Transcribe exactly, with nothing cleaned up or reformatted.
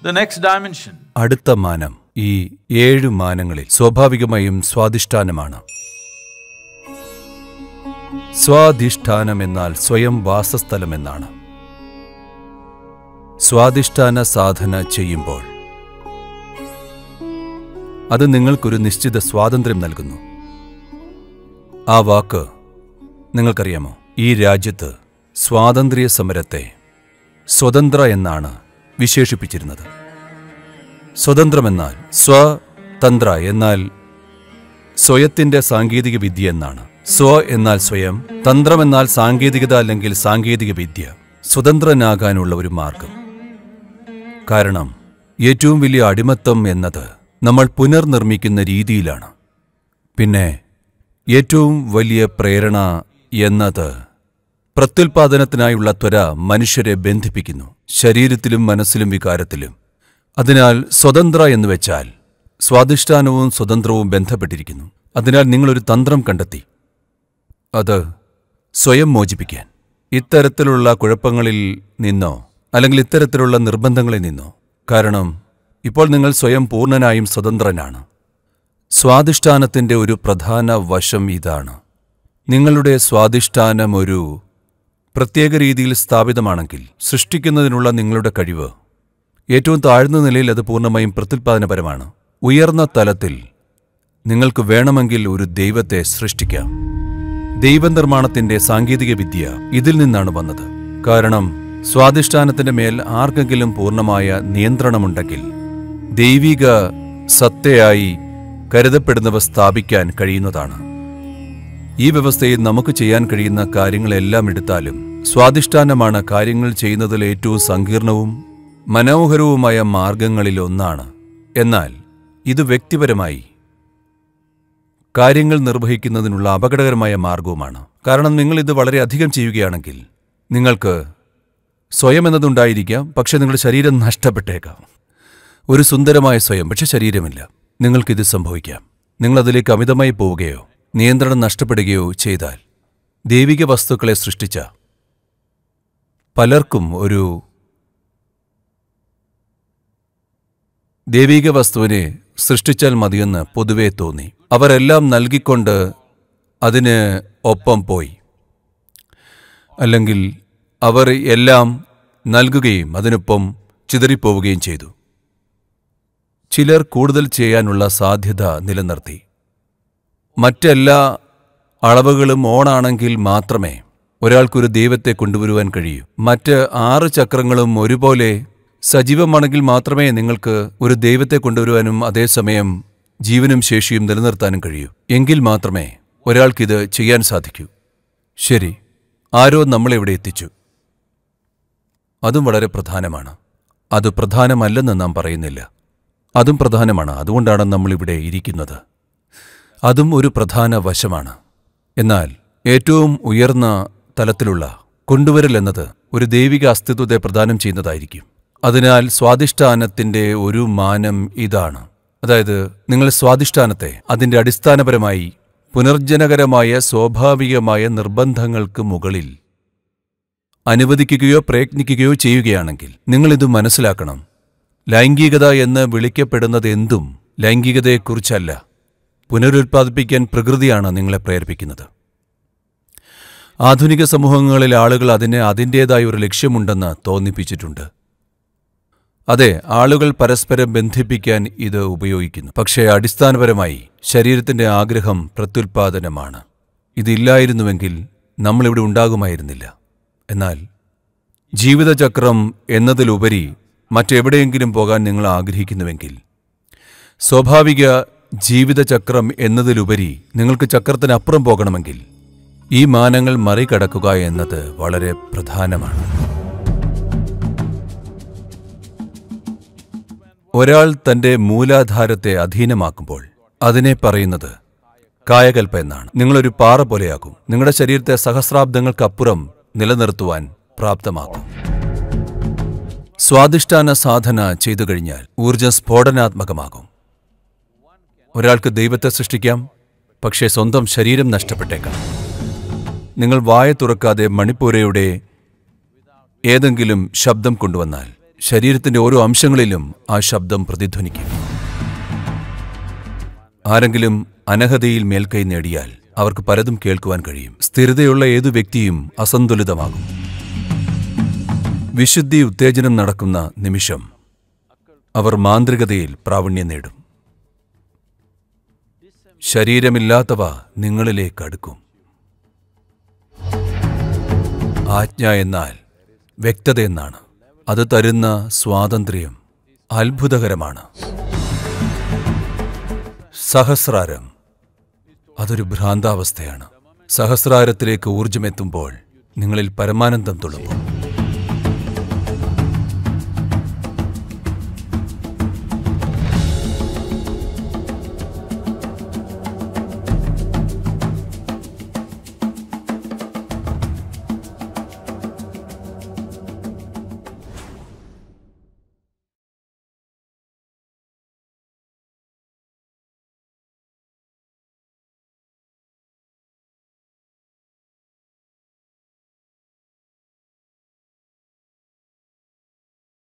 The next dimension. അടുത്ത മാനം ഈ ഏഴ് മാനങ്ങളിൽ സ്വാഭാവികമായും സ്വാധിഷ്ഠാനമാണ്. സ്വാധിഷ്ഠാനം എന്നാൽ സ്വയം വാസസ്ഥലം എന്നാണ്. സ്വാധിഷ്ഠാന സാധന ചെയ്യുമ്പോൾ അത് നിങ്ങൾക്കൊരു നിശ്ചിത സ്വാതന്ത്ര്യം നൽകുന്നു. ആ വാക്ക് നിങ്ങൾക്കറിയാമോ? ഈ രാജ്യത്ത് സ്വാതന്ത്ര്യ സമരത്തെ സ്വതന്ത്ര എന്നാണ് വിശേഷിപ്പിച്ചിരുന്നത്. സ്വതന്ത്രമെന്നാൽ സ്വതന്ത്ര എന്നാൽ സ്വയത്തിന്റെ സാങ്കേതിക വിദ്യ എന്നാണ്. സ്വ എന്നാൽ സ്വയം, തന്ത്രമെന്നാൽ സാങ്കേതികത അല്ലെങ്കിൽ സാങ്കേതിക വിദ്യ. സ്വതന്ത്രനാകാനുള്ള ഒരു മാർഗം. കാരണം ഏറ്റവും വലിയ അടിമത്തം എന്നത് നമ്മൾ പുനർനിർമ്മിക്കുന്ന രീതിയിലാണ്. പിന്നെ ഏറ്റവും വലിയ പ്രേരണ എന്നത് പ്രത്യുൽപാദനത്തിനായുള്ള ത്വര മനുഷ്യരെ ബന്ധിപ്പിക്കുന്നു, ശരീരത്തിലും മനസ്സിലും വികാരത്തിലും. അതിനാൽ സ്വതന്ത്ര എന്നുവെച്ചാൽ സ്വാധിഷ്ഠാനവും സ്വതന്ത്രവും ബന്ധപ്പെട്ടിരിക്കുന്നു. അതിനാൽ നിങ്ങളൊരു തന്ത്രം കണ്ടെത്തി, അത് സ്വയം മോചിപ്പിക്കാൻ. ഇത്തരത്തിലുള്ള കുഴപ്പങ്ങളിൽ നിന്നോ അല്ലെങ്കിൽ ഇത്തരത്തിലുള്ള നിർബന്ധങ്ങളിൽ നിന്നോ. കാരണം ഇപ്പോൾ നിങ്ങൾ സ്വയം പൂർണ്ണനായും സ്വതന്ത്രനാണ്. സ്വാധിഷ്ഠാനത്തിൻ്റെ ഒരു പ്രധാന വശം ഇതാണ്. നിങ്ങളുടെ സ്വാധിഷ്ഠാനം ഒരു പ്രത്യേക രീതിയിൽ സ്ഥാപിതമാണെങ്കിൽ സൃഷ്ടിക്കുന്നതിനുള്ള നിങ്ങളുടെ കഴിവ് ഏറ്റവും താഴ്ന്ന നിലയിൽ അത് പൂർണ്ണമായും പ്രത്യുൽപാദനപരമാണ്. ഉയർന്ന തലത്തിൽ നിങ്ങൾക്ക് വേണമെങ്കിൽ ഒരു ദൈവത്തെ സൃഷ്ടിക്കാം. ദൈവനിർമ്മാണത്തിന്റെ സാങ്കേതിക വിദ്യ ഇതിൽ നിന്നാണ് വന്നത്. കാരണം സ്വാധിഷ്ഠാനത്തിന്റെ മേൽ ആർക്കെങ്കിലും പൂർണ്ണമായ നിയന്ത്രണമുണ്ടെങ്കിൽ ദൈവിക സത്തയായി കരുതപ്പെടുന്നവ സ്ഥാപിക്കാൻ കഴിയുന്നതാണ്. ഈ വ്യവസ്ഥയിൽ നമുക്ക് ചെയ്യാൻ കഴിയുന്ന കാര്യങ്ങളെല്ലാം എടുത്താലും സ്വാധിഷ്ഠാനമാണ് കാര്യങ്ങൾ ചെയ്യുന്നതിൽ ഏറ്റവും സങ്കീർണവും മനോഹരവുമായ മാർഗങ്ങളിലൊന്നാണ്. എന്നാൽ ഇത് വ്യക്തിപരമായി കാര്യങ്ങൾ നിർവഹിക്കുന്നതിനുള്ള അപകടകരമായ മാർഗവുമാണ്. കാരണം നിങ്ങൾ ഇത് വളരെയധികം ചെയ്യുകയാണെങ്കിൽ നിങ്ങൾക്ക് സ്വയം എന്നതുണ്ടായിരിക്കാം, പക്ഷെ നിങ്ങളുടെ ശരീരം നഷ്ടപ്പെട്ടേക്കാം. ഒരു സുന്ദരമായ സ്വയം, പക്ഷെ ശരീരമില്ല. നിങ്ങൾക്കിത് സംഭവിക്കാം. നിങ്ങളതിലേക്ക് അമിതമായി പോവുകയോ നിയന്ത്രണം നഷ്ടപ്പെടുകയോ ചെയ്താൽ ദൈവിക വസ്തുക്കളെ സൃഷ്ടിച്ച പലർക്കും ഒരു ദൈവിക വസ്തുവിനെ സൃഷ്ടിച്ചാൽ മതിയെന്ന് പൊതുവെ തോന്നി. അവരെല്ലാം നൽകിക്കൊണ്ട് അതിന് ഒപ്പം പോയി, അല്ലെങ്കിൽ അവർ എല്ലാം നൽകുകയും അതിനൊപ്പം ചിതറിപ്പോവുകയും ചെയ്തു. ചിലർ കൂടുതൽ ചെയ്യാനുള്ള സാധ്യത നിലനിർത്തി. മറ്റെല്ലാ അളവുകളും ഓണാണെങ്കിൽ മാത്രമേ ഒരാൾക്കൊരു ദൈവത്തെ കൊണ്ടുവരുവാൻ കഴിയൂ. മറ്റ് ആറ് ചക്രങ്ങളും ഒരുപോലെ സജീവമാണെങ്കിൽ മാത്രമേ നിങ്ങൾക്ക് ഒരു ദൈവത്തെ കൊണ്ടുവരുവാനും അതേസമയം ജീവനും ശേഷിയും നിലനിർത്താനും കഴിയൂ. എങ്കിൽ മാത്രമേ ഒരാൾക്കിത് ചെയ്യാൻ സാധിക്കൂ. ശരി, ആരോ നമ്മളെവിടെ എത്തിച്ചു. അതും വളരെ പ്രധാനമാണ്. അത് പ്രധാനമല്ലെന്ന് നാം പറയുന്നില്ല. അതും പ്രധാനമാണ്. അതുകൊണ്ടാണ് നമ്മളിവിടെ ഇരിക്കുന്നത്. അതും ഒരു പ്രധാന വശമാണ്. എന്നാൽ ഏറ്റവും ഉയർന്ന തലത്തിലുള്ള കൊണ്ടുവരൽ എന്നത് ഒരു ദൈവിക അസ്തിത്വത്തെ പ്രദാനം ചെയ്യുന്നതായിരിക്കും. അതിനാൽ സ്വാധിഷ്ഠാനത്തിൻ്റെ ഒരു മാനം ഇതാണ്. അതായത് നിങ്ങൾ സ്വാധിഷ്ഠാനത്തെ അതിൻ്റെ അടിസ്ഥാനപരമായി പുനർജനകരമായ സ്വാഭാവികമായ നിർബന്ധങ്ങൾക്ക് മുകളിൽ അനുവദിക്കുകയോ പ്രയത്നിക്കുകയോ ചെയ്യുകയാണെങ്കിൽ നിങ്ങളിത് മനസ്സിലാക്കണം. ലൈംഗികത എന്ന് വിളിക്കപ്പെടുന്നതെന്തും ലൈംഗികതയെക്കുറിച്ചല്ല. പുനരുൽപ്പാദിപ്പിക്കാൻ പ്രകൃതിയാണ് നിങ്ങളെ പ്രേരിപ്പിക്കുന്നത്. ആധുനിക സമൂഹങ്ങളിൽ ആളുകൾ അതിന് അതിൻ്റേതായ ഒരു ലക്ഷ്യമുണ്ടെന്ന് തോന്നിപ്പിച്ചിട്ടുണ്ട്. അതെ, ആളുകൾ പരസ്പരം ബന്ധിപ്പിക്കാൻ ഇത് ഉപയോഗിക്കുന്നു. പക്ഷേ അടിസ്ഥാനപരമായി ശരീരത്തിന്റെ ആഗ്രഹം പ്രത്യുൽപാദനമാണ്. ഇതില്ലായിരുന്നുവെങ്കിൽ നമ്മളിവിടെ ഉണ്ടാകുമായിരുന്നില്ല. എന്നാൽ ജീവിതചക്രം എന്നതിലുപരി മറ്റെവിടെയെങ്കിലും പോകാൻ നിങ്ങൾ ആഗ്രഹിക്കുന്നുവെങ്കിൽ, സ്വാഭാവിക ജീവിതചക്രം എന്നതിലുപരി നിങ്ങൾക്ക് ചക്രത്തിനപ്പുറം പോകണമെങ്കിൽ ഈ മാനങ്ങൾ മറികടക്കുക എന്നത് വളരെ പ്രധാനമാണ്. ഒരാൾ തന്റെ മൂലാധാരത്തെ അധീനമാക്കുമ്പോൾ അതിനെ പറയുന്നത് കായകൽപ്പ എന്നാണ്. നിങ്ങളൊരു പാറ പോലെയാകും. നിങ്ങളുടെ ശരീരത്തെ സഹസ്രാബ്ദങ്ങൾക്കപ്പുറം നിലനിർത്തുവാൻ പ്രാപ്തമാക്കും. സ്വാധിഷ്ഠാന സാധന ചെയ്തു കഴിഞ്ഞാൽ ഊർജ്ജം സ്ഫോടനാത്മകമാകും. ഒരാൾക്ക് ദൈവത്തെ സൃഷ്ടിക്കാം, പക്ഷേ സ്വന്തം ശരീരം നഷ്ടപ്പെട്ടേക്കാം. നിങ്ങൾ വായ തുറക്കാതെ മണിപ്പൂരയുടെ ഏതെങ്കിലും ശബ്ദം കൊണ്ടുവന്നാൽ ശരീരത്തിന്റെ ഓരോ അംശങ്ങളിലും ആ ശബ്ദം പ്രതിധ്വനിക്കും. ആരെങ്കിലും അനഹതയിൽ മേൽക്കൈ നേടിയാൽ അവർക്ക് പലതും കേൾക്കുവാൻ കഴിയും. സ്ഥിരതയുള്ള ഏതു വ്യക്തിയും അസന്തുലിതമാകും. വിശുദ്ധി ഉത്തേജനം നടക്കുന്ന നിമിഷം അവർ മാന്ത്രികതയിൽ പ്രാവീണ്യം നേടും. ശരീരമില്ലാത്തവ നിങ്ങളിലേക്ക് അടുക്കും. ആജ്ഞ എന്നാൽ വ്യക്തതയെന്നാണ്. അത് തരുന്ന സ്വാതന്ത്ര്യം അത്ഭുതകരമാണ്. സഹസ്രാരം അതൊരു ഭ്രാന്താവസ്ഥയാണ്. സഹസ്രാരത്തിലേക്ക് ഊർജമെത്തുമ്പോൾ നിങ്ങളിൽ പരമാനന്ദം തുളുമ്പും.